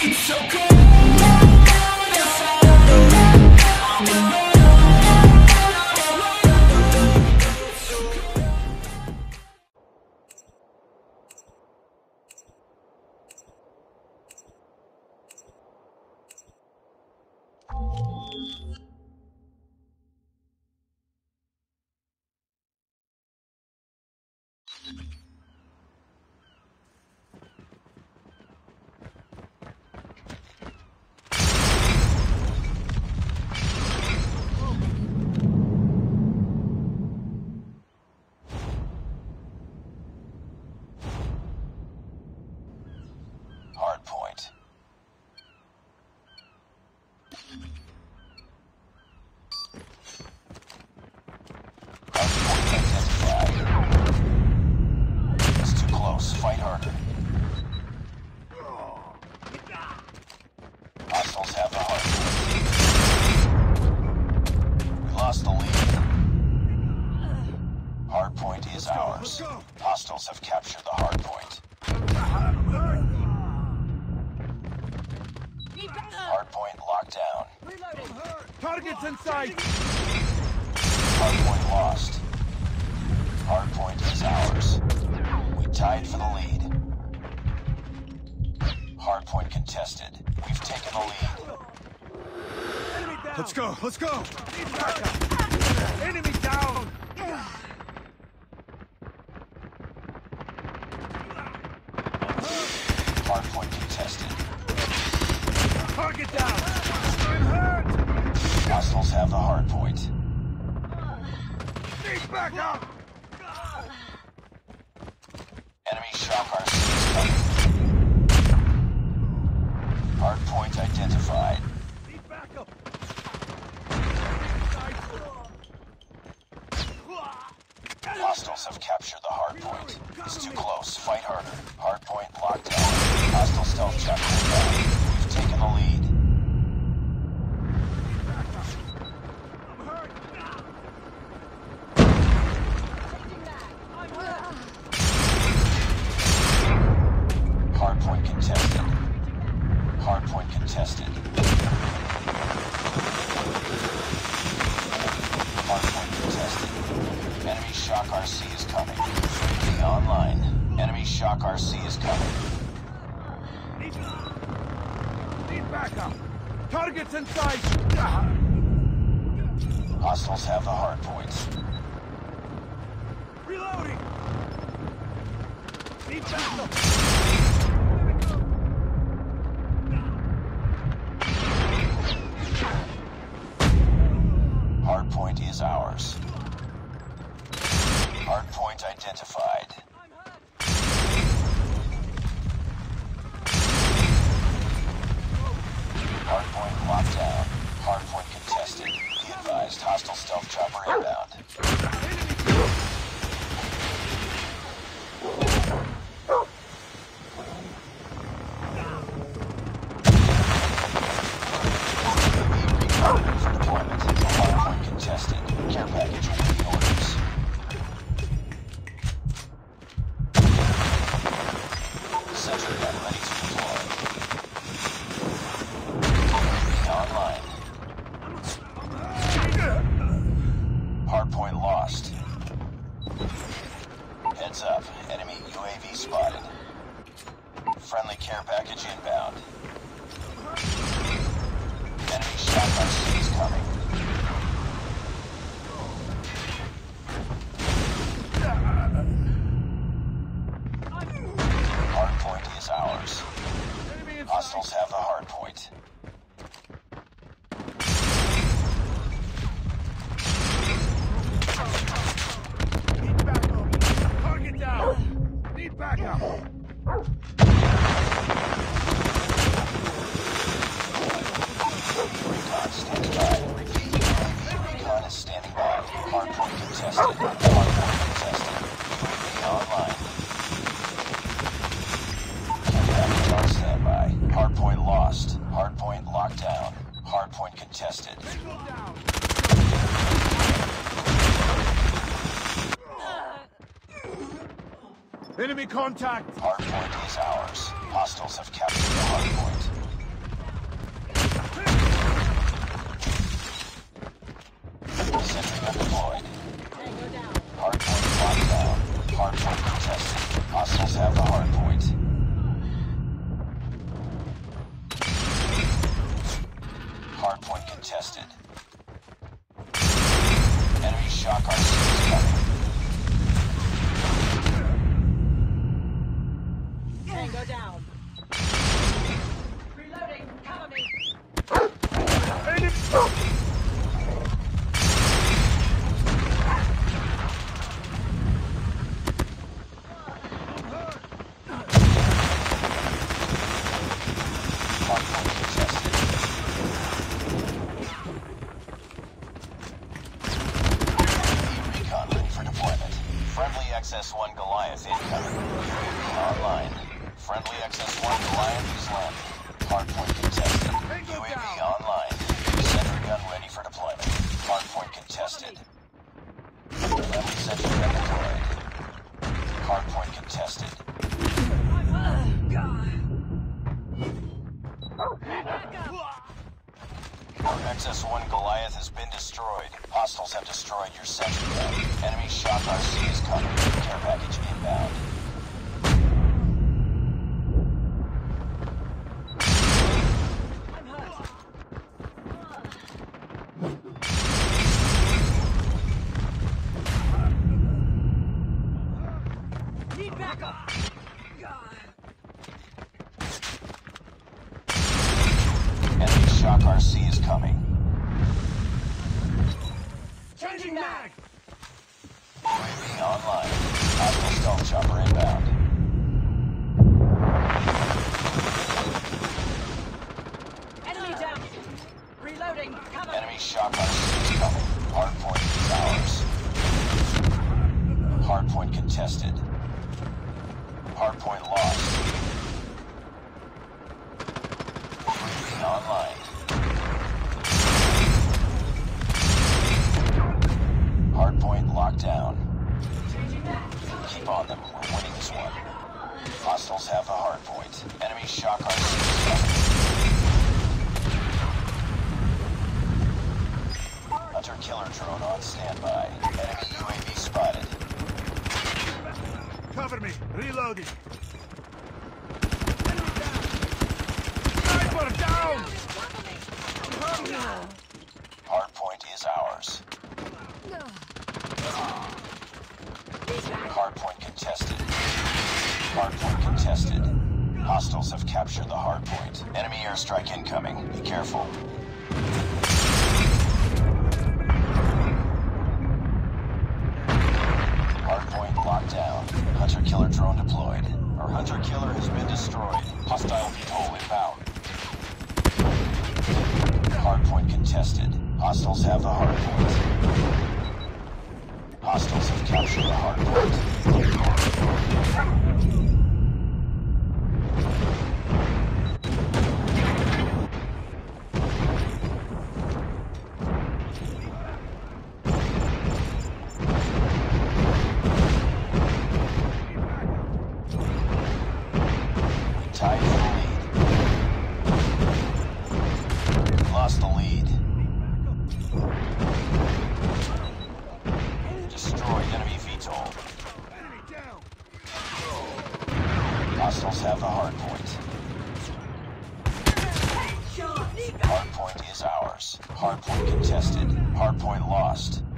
It's so cold. Hardpoint. Hardpoint identified. It's too close. Fight harder. Hostiles have the hardpoint. We lost the lead. Hardpoint is ours. Hostiles have captured the hardpoint. Hardpoint locked down. Targets in sight! Hardpoint lost. Hardpoint is ours. We tied for the lead. Hardpoint contested. We've taken the lead. Let's go, let's go! Enemy down! Hardpoint contested. Target down! I'm hurt! Hostiles have the hardpoint. Need backup! Enemy shock RC is coming. Hardpoint identified. Need backup! Hostiles have captured the hardpoint. It's too close. Fight harder. Hardpoint locked down. Hostile stealth chopper inbound. We've taken the lead. Hardpoint contested. Hardpoint contested. Hardpoint contested. Enemy shock RC is coming. 3D online. Enemy shock RC is coming. Need backup! Targets in sight! Hostiles have the hardpoints. Reloading! Need backup! Hardpoint is ours. Hardpoint identified. Hardpoint locked down. Hardpoint contested. Be advised, hostile stealth chopper inbound. Ready for deployment. Hardpoint contested. Care package awaiting orders. Sentry gun ready to deploy. Online. Hardpoint lost. Heads up. Enemy UAV spotted. Friendly care package inbound. Enemy shock RC is coming. Hardpoint is ours. Hostiles have the hardpoint. Need backup! Target down! Need backup! Recon standing by. Repeat. Recon is standing by. Hardpoint contested. Hardpoint contested. UAV online. Care package on standby. Hardpoint lost. Hardpoint locked down. Hardpoint contested. Enemy contact! Hardpoint is ours. Hostiles have captured the hardpoint. Hardpoint contested. Tango UAV down. online. Sentry gun ready for deployment. Hardpoint contested. Friendly sentry gun deployed. Hardpoint contested. Your XS-1 Goliath has been destroyed. Hostiles have destroyed your sentry gun. Enemy Shock RC is coming. Care package inbound. Need backup! Enemy Shock RC is coming. Changing mag! UAV online. Hostile stealth chopper inbound. Enemy down! Reloading! Cover! Enemy Shock RC is coming. Hardpoint is ours. Hardpoint contested. Hardpoint lost. UAV online. Hardpoint locked down. Keep on them. We're winning this one. Hostiles have the hardpoint. Enemy Shock RC is coming. Hunter killer drone on standby. Enemy UAV spotted. Cover me. Reloading. Sniper down! Hardpoint is ours. Hardpoint contested. Hardpoint contested. Hostiles have captured the hardpoint. Enemy airstrike incoming. Be careful. Hardpoint locked down. Hunter killer drone deployed. Our hunter killer has been destroyed. Hostile VTOL inbound. Hardpoint contested. Hostiles have the hardpoint. Hostiles have captured the hardpoint. Tied for the lead. Lost the lead. Destroyed enemy VTOL. Enemy down! Hostiles have the hardpoint. Hardpoint is ours. Hardpoint contested. Hardpoint lost.